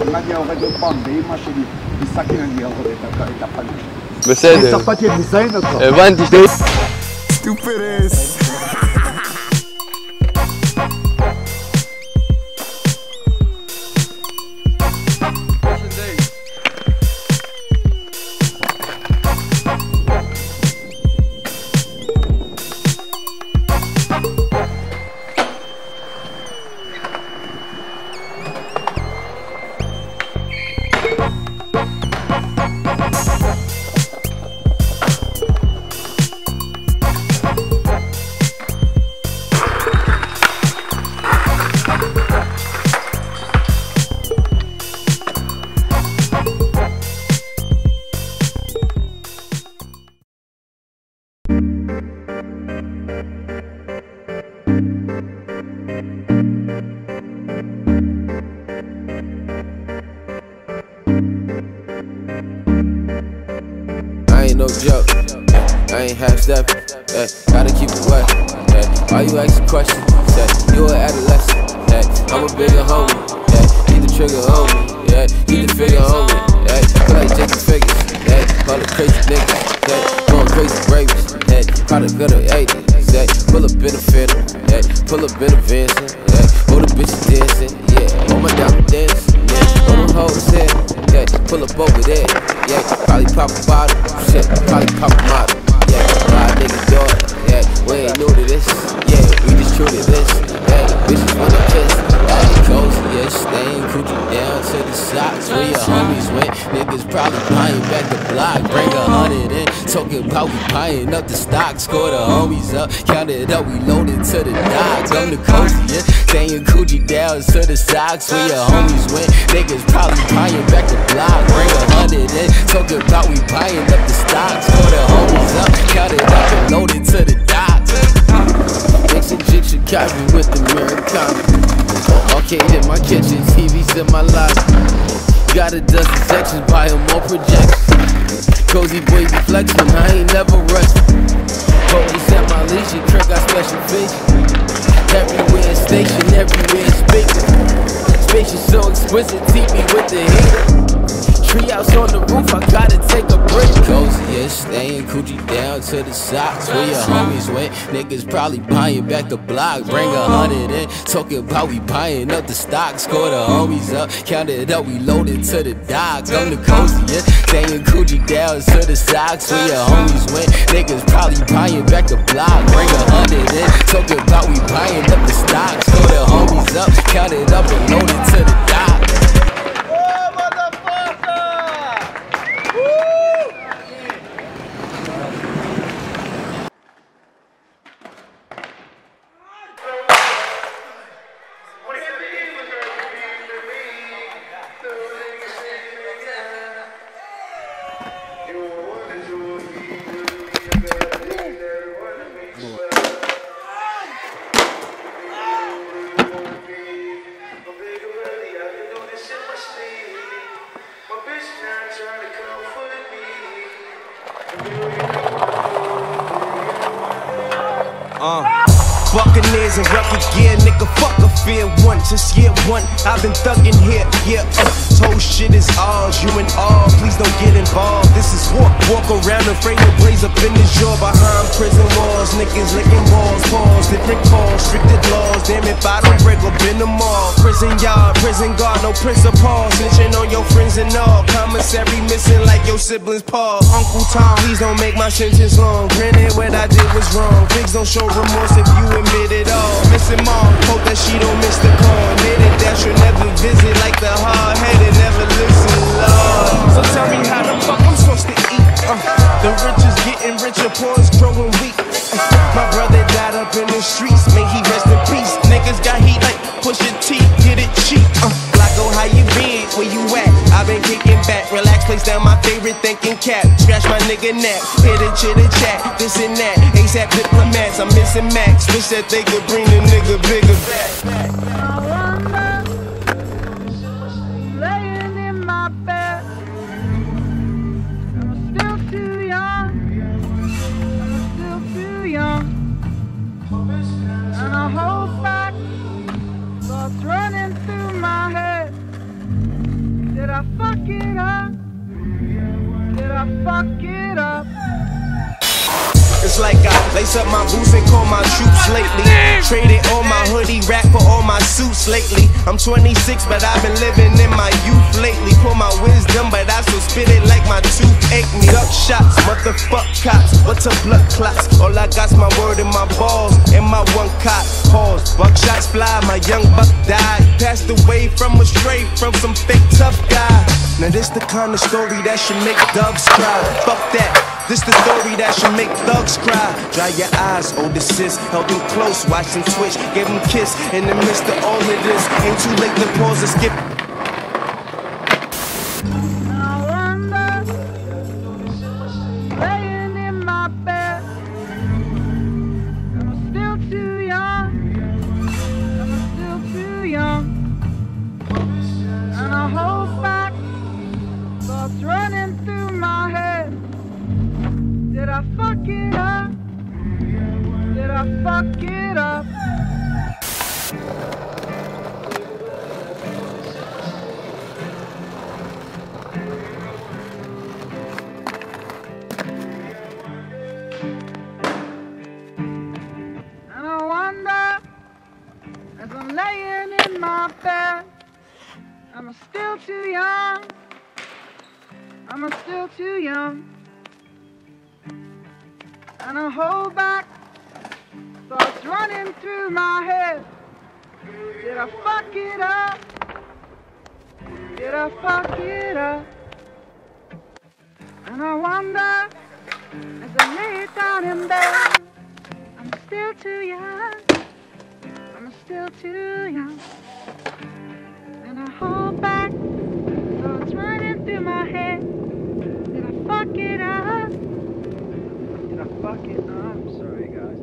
נגיע יורד עוד פעם, ואמא שלי, מסכן אני יורד את הפנים. בסדר. אני צרפתי מזיין אותך. הבנתי. סטופרס. I ain't no joke, I ain't half stepping, gotta keep it wet. Why you asking questions? You an adolescent, I'm a bigger homie, keep the trigger on me, keep the figure on me, feel like Jacob Figures, call it crazy niggas, going crazy rapists, product of the 80s, pull up in a Phantom, pull up in a Vincent, all the bitches dancing, all my diamonds dancing, all them hoes here, pull up over there, probably pop a bottle, probably pop a model, my nigga daughter, we ain't new to this, we just true to this, bitches wanna kiss, cozy, staying coochie down to the socks, where your homies went, niggas probably buying back the block, bring 100 in, talking about we buying up the stock, score the homies up, count it up, we loaded to the docks, I'm the cozy, staying coochie down to the socks, where your homies went, niggas probably buying back the block, bring 100 in, talking about we buying up the stock, score the homies up, count it up and loaded to the docks. Mixing jigs should copy with the Americana. Arcade in my kitchen, TVs in my locker. Got a dozen sections, buying more projections. Cozy boy be flexing, I ain't never resting. Police at my leash, your trick got special features. Everywhere station, everywhere speaking. Spacious so exquisite, TV with the heater. Treehouse on the roof, I gotta take a break. Cozy, staying coochie down to the socks, where your homies went, niggas probably buying back the block, bring 100 in, talking about we buying up the stock, score the homies up, count it up, we loaded to the docks, I'm the cozy, staying coochie down to the socks, where your homies went, niggas probably buying back the block, bring 100 in, talking about we buying up the stock, score the homies up, count it up and loaded to the docks. Buccaneers and rugged gear, nigga, fuck a fear one. Since year one, I've been thuggin' here, whole shit is ours, you and all, please don't get involved. This is war, walk around afraid to blaze up in this jaw. Behind prison walls, niggas licking balls, pause, different calls, stricted laws. Damn if I don't break up in the mall. Prison yard, prison guard, no principal. Snitching on your friends and all. Commissary missing like your siblings' paw. Uncle Tom, please don't make my sentence long. Granted, what I did was wrong. Pigs don't show remorse if you admit it all. Missing mom, hope that she don't miss the call. Admitted that she'll never visit like the hard-headed, never listen, Lord. So tell me how the fuck I'm supposed to eat? The rich is getting richer, poor is growing weak. My brother died up in the streets, may he rest in peace. Niggas got heat like Pusha T, get it cheap. Flacco, how you been? Where you at? I been kicking back, relax, place down my favorite thinking cap. Scratch my nigga nap, hit a chitter chat, this and that. ASAP diplomats, I'm missing Max. Wish that they could bring the nigga bigger back. And a whole fact starts running through my head. Did I fuck it up? Did I fuck it up? It's like I lace up my boots and call my troops lately. Traded all my hoodie rack for all my suits lately. I'm 26, but I've been living in my youth lately. Pull my wisdom, but I still spit it like my tooth ache me. Duck shots, motherfuck cops, what's a blood clots? All I got's my word and my balls and my one cop. Pause, buckshots fly, my young buck died. Passed away from a stray from some fake tough guy. Now this the kind of story that should make doves cry. Fuck that. This the story that should make thugs cry. Dry your eyes, older sis. Held them close, watched them twitch. Gave them kiss in the midst of all of this. Ain't too late to pause or skip. I wonder, laying in my bed, am I still too young? Am I still too young? And I hold back, thoughts running through my head. Did I fuck it up? Did I fuck it up? And I wonder, as I'm laying in my bed, am I still too young? Am I still too young? And I hold back, thoughts running through my head. Did I fuck it up? Did I fuck it up? And I wonder, as I lay down in bed, I'm still too young. I'm still too young. And I hold back, thoughts running through my head. Did I fuck it up? Did I fuck it up? I'm sorry, guys.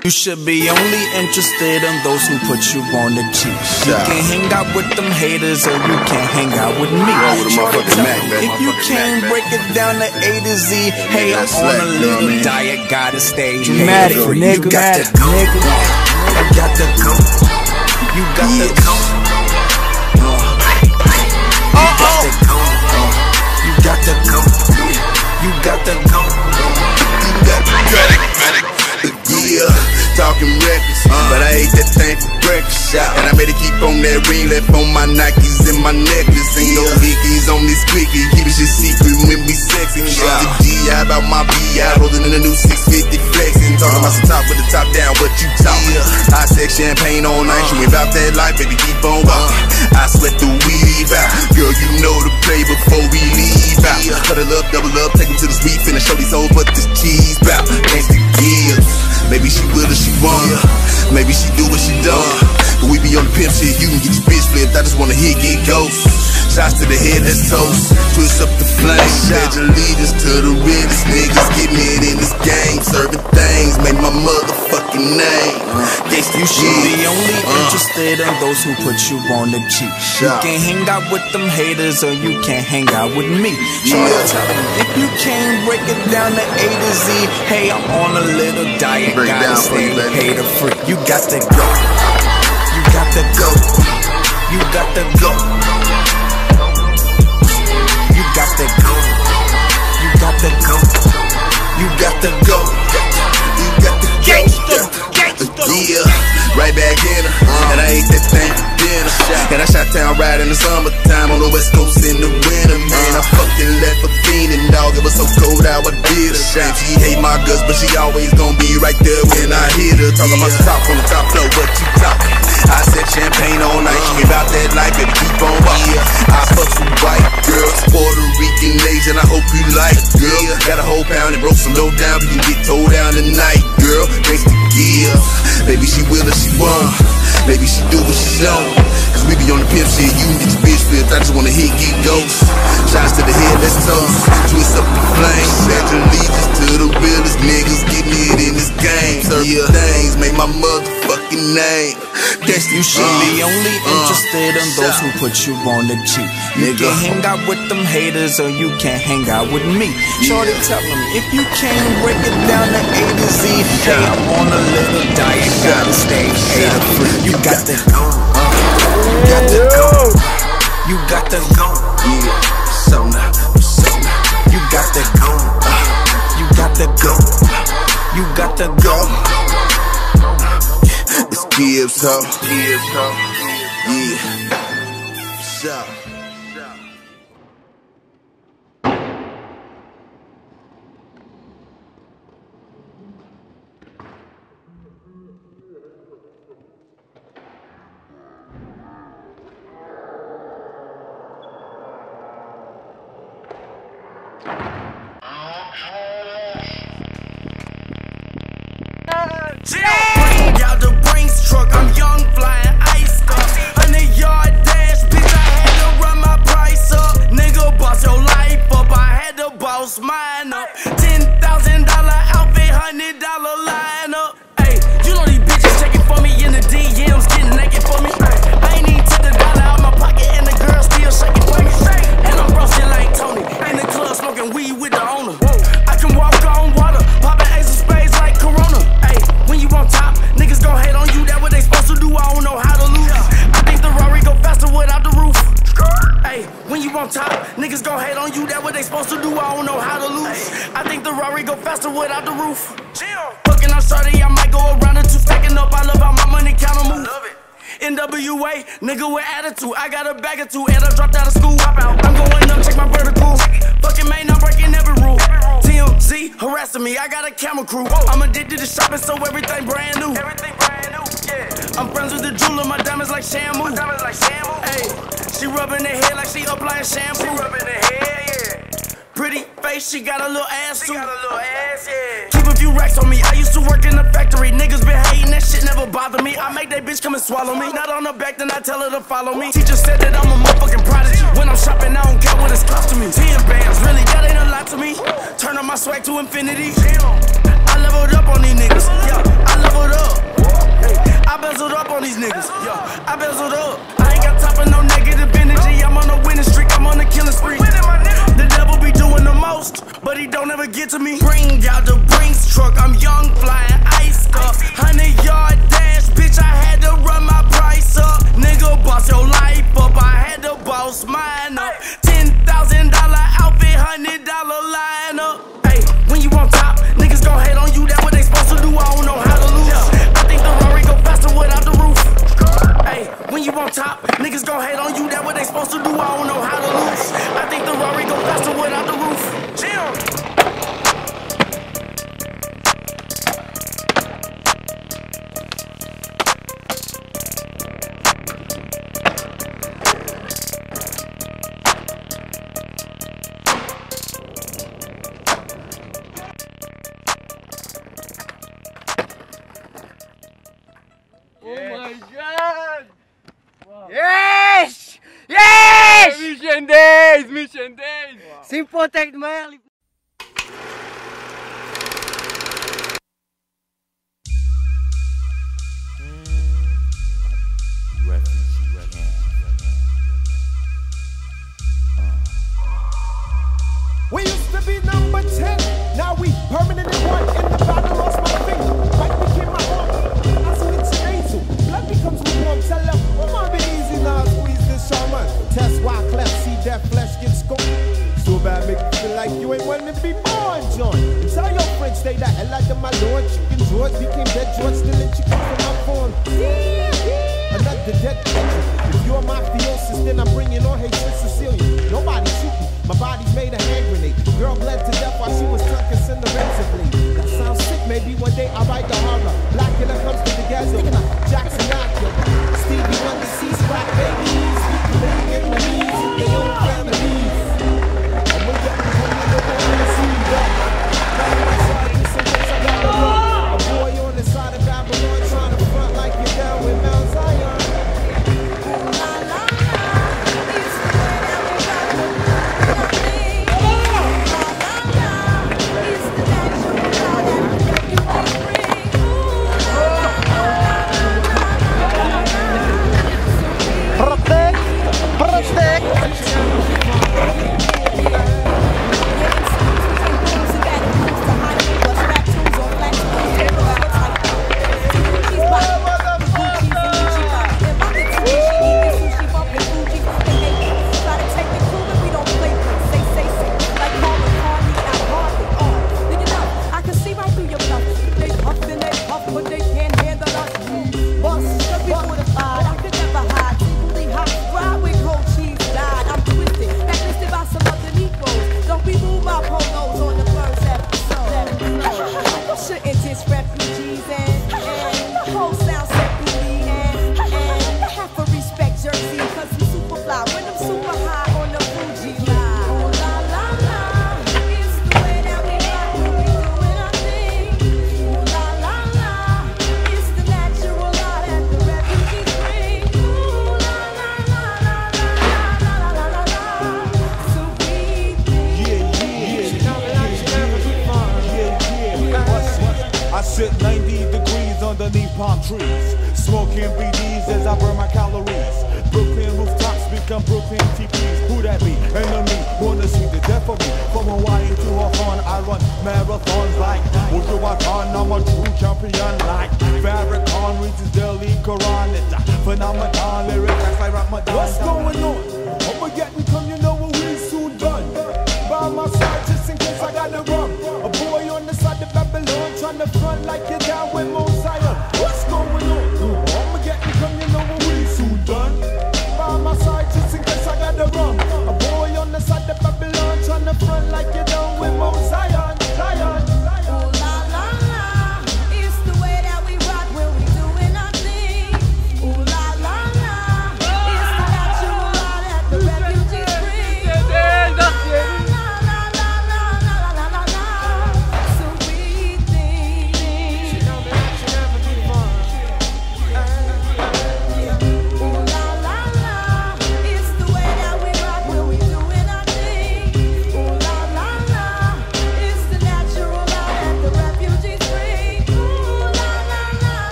You should be only interested in those who put you on the cheap. You can hang out with them haters or you can't hang out with me. If you can't break it down to A to Z, hey, I'm on a little diet, gotta stay dramatic, nigga. You got to go. You got to go. You got to go. You got to go. You got to go. Yeah, talking reckless, but I ate that thing for breakfast. And I made it keep on that ring, left on my Nikes and my necklace. Ain't no hickeys on this quickie, keep it shit secret when we sexing. The GI about my BI, rolling in a new 650 flexing. Talking about some top with the top down, what you talking? I said champagne all night, you ain't about that life, baby, keep on walking. I sweat the weave out, girl, you know the play before we leave out. Cut it up, double up, take him to the sweet, finna show these hoes what this cheese bout. Gangsta gives. Maybe she will or she won't. Maybe she do what she don't. But we be on the pimp shit, you can get your bitch flipped. I just wanna hit, get ghost. Shots to the head, let's toast. Twist up the flame. Pledge allegiance to the realest niggas. Getting it in this game. Serving things, make my motherfucking name. You should be only interested in those who put you on the cheap. You can hang out with them haters or you can't hang out with me. If you can't break it down to A to Z, hey, I'm on a little diet, gotta stay hater free. You got to go. You got to go. You got to go. You got to go. You got to go. You got to go. You got to go. Yeah, right back in her, and I ate that thing for dinner. And I shot town right in the summertime on the west coast in the winter. Man, I fucking left a fiendin', dog. It was so cold out, I did a shame. She hate my guts, but she always gon' be right there when I hit her. Talking about the top on the top floor, what you talking? I said champagne all night, she ain't about that life, baby, keep on walking. I fuck some white girls, Puerto Rican, Asian, I hope you like it, girl. Got a whole pound and broke some low down, we can get towed down tonight, girl. Thanks to give. Maybe she will or she won't. Maybe she do what she don't. Cause we be on the pimp shit, you can get your bitch flipped. I just wanna hit, get ghost. Shots to the head, let's toast. Twist up the flame. Pledge allegiance to the realest niggas. Getting it in this game. Serving things, make my motherfucking name. You should be only interested in those who put you on the cheap. You can hang out with them haters or you can't hang out with me. Shorty, tell them if you can't break it down to A to Z, hey, I'm on a little diet, gotta stay hater free. You got to go. You got to go. You got to go. Yeah, so now. You got to go. You got to go. You got to go. It's Gibbs, ho. Yeah. So. Bring out the Brinks truck, I'm young, flying ice up. 100-yard dash, bitch, I had to run my price up. Nigga, boss your life up, I had to boss mine up. $10,000 outfit, $100 line up. Hey, you know these bitches checking for me in the DMs, getting naked for me. I ain't even took the dollar out my pocket and the girl still shaking for me. And I'm roasting like Tony, in the club smoking weed with the owner. I can walk on water, popping ace of spades like Corona. When you on top, niggas gon' hate on you, that what they supposed to do, I don't know how to lose. I think the Rari go faster without the roof. Hey, when you on top, niggas gon' hate on you, that what they supposed to do, I don't know how to lose. I think the Rari go faster without the roof. Fucking on shorty, I might go around the two, stacking up, I love how my money count on move. NWA, nigga with attitude, I got a bag or two, and I dropped out of school. I'm going up, check my vertical. Fucking man, I'm breaking every rule. TMZ harassing me, I got a camera crew. I'm addicted to shopping, so everything brand new. I'm friends with the jeweler, my diamonds like shampoo. Hey, she rubbing her head like she applying shampoo. Pretty face, she got a little ass too. Keep a few racks on me, I used to work in the factory. Niggas been hating, that shit never bothered me. I make that bitch come and swallow me. Not on her back, then I tell her to follow me. Teacher said that I'm a motherfucking prodigy. When I'm shopping, I don't care what it's cost to me. 10 bands, really, that ain't a lot to me. Turn on my swag to infinity. I love leveled up on these niggas. Yeah, I leveled up. Hey, I bezeled up on these niggas. Yeah, I bezeled up. I ain't got time for no negative energy. I'm on a winning streak. I'm on a killing spree. The devil be doing the most, but he don't ever get to me. Bring out the Brinks truck. I'm young, flying ice up. 100-yard dash, bitch. I had to run my price up. Nigga, boss your life up. I had to boss mine up. $10,000 outfit, $100 line up. Hey, when you on top, niggas gon' hate on you. That's what they supposed to do. I don't know how to lose. I think the Rory go faster without the roof. Hey, when you on top, niggas gon' hate on you. That's what they supposed to do. I don't know how to lose. I think the Rory go faster without the roof. Chill. Yes! Yes! Mission days! Mission days! Simple technology. We used to be number 10, now we permanently one. In the battle, lost my finger, fight became my arm. I switch to nasal, blood becomes warm. Tell them, oh my, be easy now, squeeze this shaman. Test why cleft, see that flesh get scoped. So bad, make you feel like you ain't wanting to be born, John. And tell your friends, stay the hell out of my lord. Chicken George became dead George, still in chicken from my phone. Another dead picture. If you're mafiosis, then I'm bringing on hatred Sicilian. Nobody shoot me. My body's made a hand grenade. Girl bled to death while she was tucking Cinderella blade. That sounds sick, maybe one day I'll write the horror. Black killer comes to the ghetto. Jackson Knocker. Stevie Wonder sees black babies. Living in the knees with their own families. And when you're on the see that. A boy on the side of Babylon trying to front like you're down with Mount Zion. Phenomenon, lyrics like Ramadan.